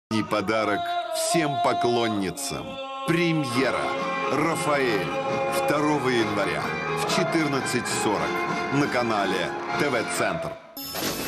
И подарок всем поклонницам. Премьера. Рафаэль. 2 января в 14:40 на канале ТВ-центр.